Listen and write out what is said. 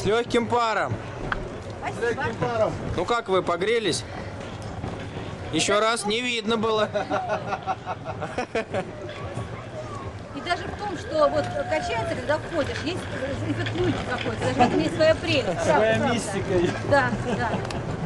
С легким паром. С легким паром. Ну как вы, погрелись? Еще раз не видно было. И даже в том, что вот качается, когда входишь, есть эффект люльки какой-то, даже в этом есть своя прелесть. Своя мистика. Да, да.